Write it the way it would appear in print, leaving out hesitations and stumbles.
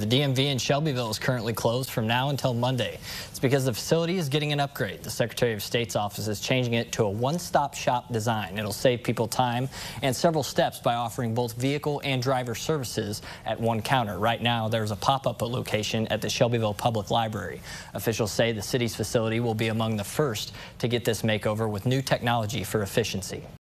The DMV in Shelbyville is currently closed from now until Monday. It's because the facility is getting an upgrade. The Secretary of State's office is changing it to a one-stop shop design. It'll save people time and several steps by offering both vehicle and driver services at one counter. Right now, there's a pop-up location at the Shelbyville Public Library. Officials say the city's facility will be among the first to get this makeover with new technology for efficiency.